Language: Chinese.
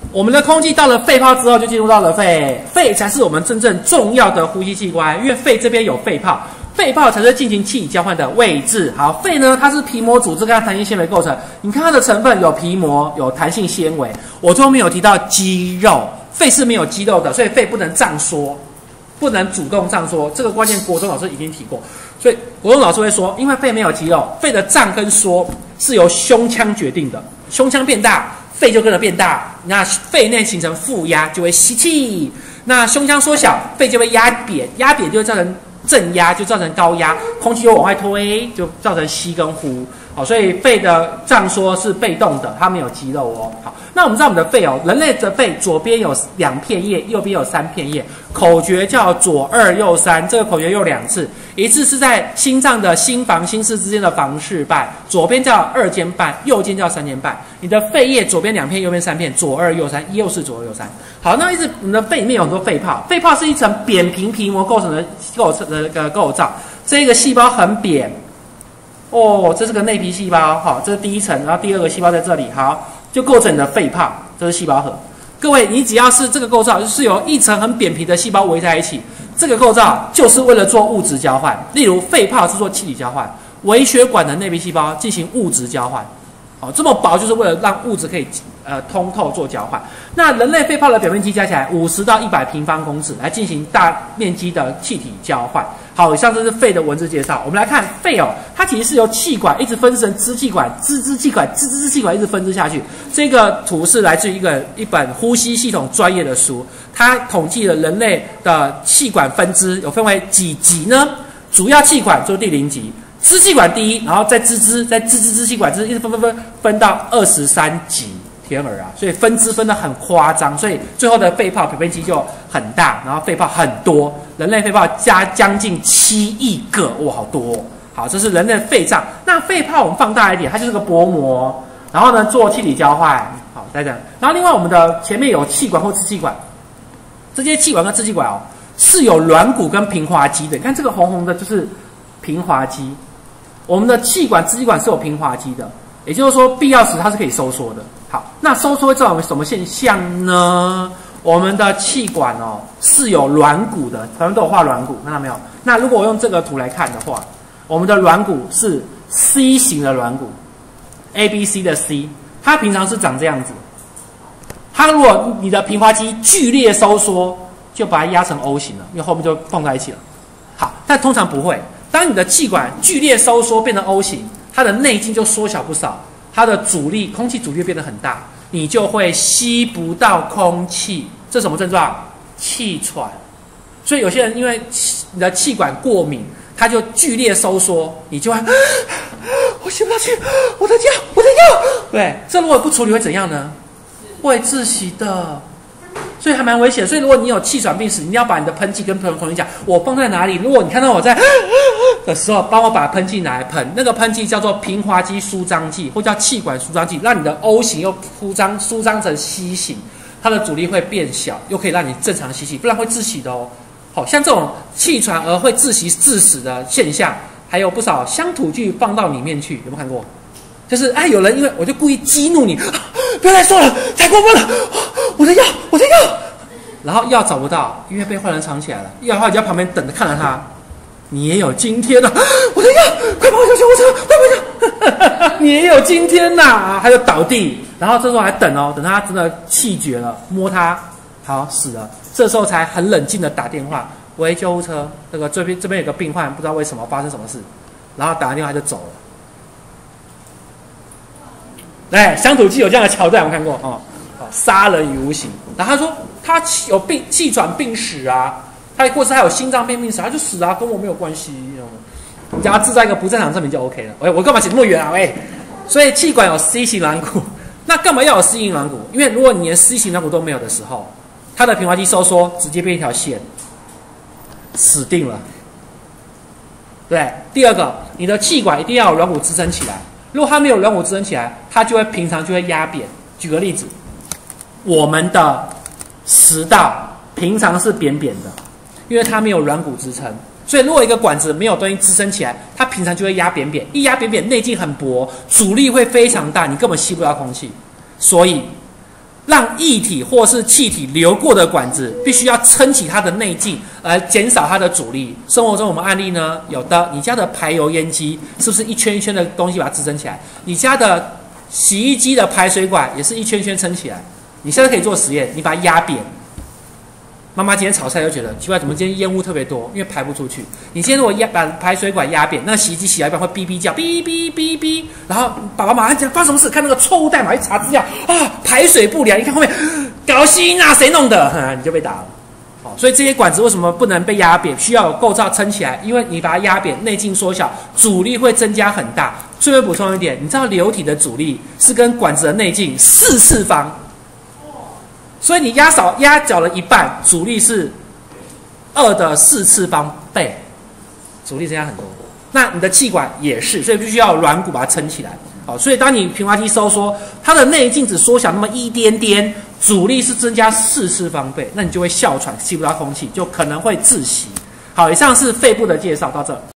我们的空气到了肺泡之后，就进入到了肺，肺才是我们真正重要的呼吸器官，因为肺这边有肺泡，肺泡才是进行气体交换的位置。好，肺呢，它是皮膜组织跟弹性纤维构成，你看它的成分有皮膜，有弹性纤维。我最后面有提到肌肉，肺是没有肌肉的，所以肺不能胀缩，不能主动胀缩。这个关键国中老师已经提过，所以国中老师会说，因为肺没有肌肉，肺的胀跟缩是由胸腔决定的，胸腔变大。肺就跟着变大，那肺内形成负压，就会吸气；那胸腔缩小，肺就会压扁，压扁就会造成正压，就造成高压，空气就往外推，就造成吸跟呼。好，所以肺的胀缩是被动的，它没有肌肉哦。好，那我们知道我们的肺哦，人类的肺左边有2片叶，右边有3片叶，口诀叫左2右3，这个口诀用2次，一次是在心脏的心房心室之间的房室瓣，左边叫2间半，右间叫3间半。你的肺叶左边2片，右边3片，左2右3，右是左2右3。好，那我们的肺里面有很多肺泡，肺泡是一层扁平皮膜构成的构造，这个细胞很扁。哦，这是个内皮细胞，好，这是第一层，然后第2个细胞在这里，好，就构成你的肺泡，这是细胞核。各位，你只要是这个构造，就是由一层很扁平的细胞围在一起，这个构造就是为了做物质交换。例如，肺泡是做气体交换，微血管的内皮细胞进行物质交换。哦，这么薄就是为了让物质可以通透做交换。那人类肺泡的表面积加起来50到100平方公尺，来进行大面积的气体交换。好，以上这是肺的文字介绍。我们来看肺哦，它其实是由气管一直分支成支气管、支气管、支气管一直分支下去。这个图是来自于一本呼吸系统专业的书，它统计了人类的气管分支，有分为几级呢？主要气管就是第0级。支气管第1，然后再支气管一直分到23级，天儿啊！所以分支分得很夸张，所以最后的肺泡表面积就很大，然后肺泡很多，人类肺泡将近7亿个，哇，好多哦！好，这是人类肺脏。那肺泡我们放大一点，它就是个薄膜，然后呢做气体交换。好，再讲。然后另外我们的前面有气管或支气管，这些气管跟支气管哦是有软骨跟平滑肌的。你看这个红红的就是平滑肌。我们的气管、支气管是有平滑肌的，也就是说，必要时它是可以收缩的。好，那收缩会造成什么现象呢？我们的气管哦是有软骨的，他们都有画软骨，看到没有？那如果我用这个图来看的话，我们的软骨是 C 型的软骨 ，ABC 的 C， 它平常是长这样子。它如果你的平滑肌剧烈收缩，就把它压成 O 型了，因为后面就碰在一起了。好，但通常不会。当你的气管剧烈收缩变成 O 型，它的内径就缩小不少，它的空气阻力变得很大，你就会吸不到空气。这什么症状？气喘。所以有些人因为你的气管过敏，它就剧烈收缩，你就会我吸不到气，我的药。对，这如果不处理会怎样呢？会窒息的。所以还蛮危险，所以如果你有气喘病史，你一定要把你的喷剂跟朋友讲，我放在哪里？如果你看到我在的时候，帮我把喷剂拿来喷，那个喷剂叫做平滑肌舒张剂，或叫气管舒张剂，让你的 O 型又舒张成 C 型，它的阻力会变小，又可以让你正常吸气，不然会窒息的哦。好像这种气喘而会窒息致死的现象，还有不少乡土剧放到里面去，有没有看过？就是有人因为我就故意激怒你，不要再说了，太过分了，我的药，然后药找不到，因为被坏人藏起来了，药的话你在旁边等着看着他，你也有今天呐，我的药，快帮我叫救护车，快帮我！你也有今天呐，他就倒地，然后这时候还等他真的气绝了，摸他，好死了，这时候才很冷静的打电话，喂，救护车，这边有个病患，不知道为什么发生什么事，然后打完电话就走了。哎，乡土剧有这样的桥段，我看过哦。杀人于无形。然后他说他有气喘病史啊，或是他有心脏病病史，他就死啊，跟我没有关系。你只要制造一个不正常证明就 OK 了。我干嘛写那么远啊？所以气管有 C 型软骨，那干嘛要有 C 型软骨？因为如果你连 C 型软骨都没有的时候，它的平滑肌收缩直接变一条线，死定了。对，第二个，你的气管一定要有软骨支撑起来。如果它没有软骨支撑起来，它平常就会压扁。举个例子，我们的食道平常是扁扁的，因为它没有软骨支撑。所以如果一个管子没有东西支撑起来，它平常就会压扁扁，一压扁扁，内径很薄，阻力会非常大，你根本吸不到空气。所以让液体或是气体流过的管子必须要撑起它的内径，来减少它的阻力。生活中我们案例呢，有的你家的排油烟机是不是一圈一圈的东西把它支撑起来？你家的洗衣机的排水管也是一圈圈撑起来。你现在可以做实验，你把它压扁。妈妈今天炒菜就觉得奇怪，怎么今天烟雾特别多？因为排不出去。你今天如果把排水管压扁，那个洗衣机洗到一半会哔哔叫，哔哔哔哔。然后爸爸马上讲发生什么事，看那个错误代码一查资料啊，排水不良，一看后面搞心啊，谁弄的？你就被打了。好，所以这些管子为什么不能被压扁？需要有构造撑起来，因为你把它压扁，内径缩小，阻力会增加很大。顺便补充一点，你知道流体的阻力是跟管子的内径4次方。所以你压小了一半，阻力是2的4次方倍，阻力增加很多。那你的气管也是，所以必须要有软骨把它撑起来。好，所以当你平滑肌收缩，它的内径只缩小那么一点点，阻力是增加4次方倍，那你就会哮喘，吸不到空气，就可能会窒息。好，以上是肺部的介绍，到这。